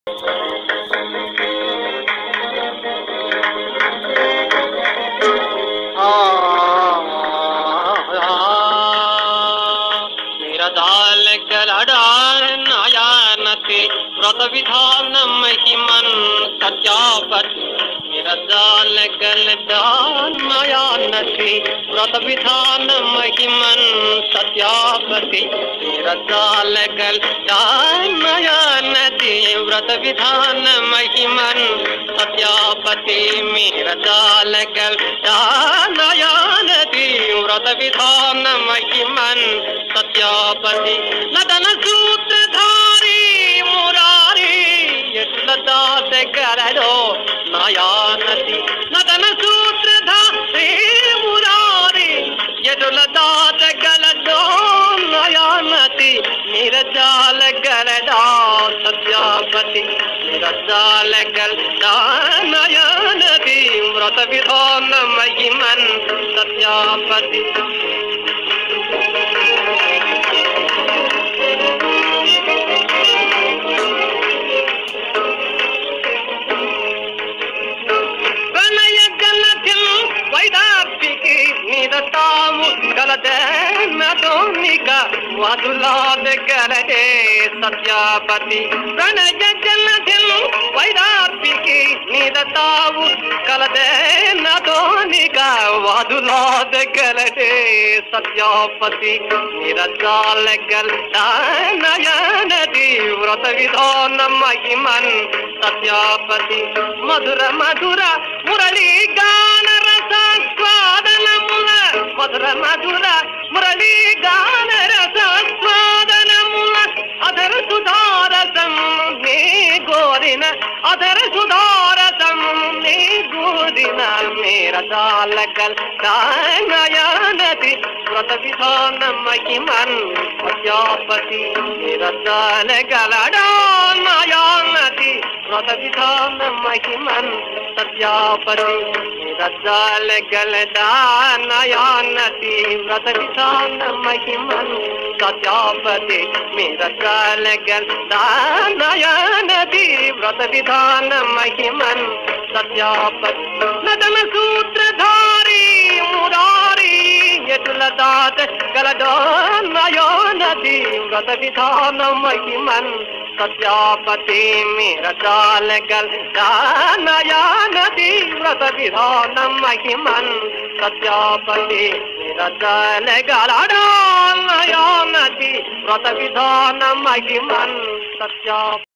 निरदालगलडानयानते व्रतविधानमहिमन् सत्यापति निरदालगलडानयानते व्रतविधानमहिमन् सत्यापति निरदालगलडानयानते व्रतविधानमहिमन् सत्यापति निरदालगलडानयानते व्रतविधानमहिमन् सत्यापति नदन सूत्रधारी मुरारी यत्लदात गरडो नयानति नदन सूत्रधारी मुरारी यत्लदात गरडो नयानति निरजाल गरडा सत्यापति निरजाल गरडा नयानति व्रत विधान महिमन् सत्यापति निरतामु गलदेनतोनिका वादुलाद गरडे सत्यापति प्रणय जलधिल वैरार्पिकी निरतामु गलदेनतोनिका वादुलाद गरडे सत्यापति निरजाल गलदानयनदी व्रत विधान महिमन् सत्यापति मधुर मधुर मुरली गान मधुर मधुर मुरली गान रसास्वादनमुल अधर सुधारसं नी गोरिन अधर सुधारसं नी गोरिन मेरा दालगल दानयानति व्रत विधान महिमन् सत्यापति मेरा दालगल दानयानति व्रत विधान महिमन् सत्यापति निरदालगल दानयानति व्रत विधान महिमन् सत्यापति निरदालगल दानयानति व्रत विधान महिमन् सत्यापति नदन सूत्रधारी मुरारी यत्लदात गलदानयानति व्रत विधान महिमन् सत्यापति निरदालगल दानयानति व्रत विधान महिमन् सत्यापति निरदालगल दानयानति व्रत विधान महिमन् सत्यापति।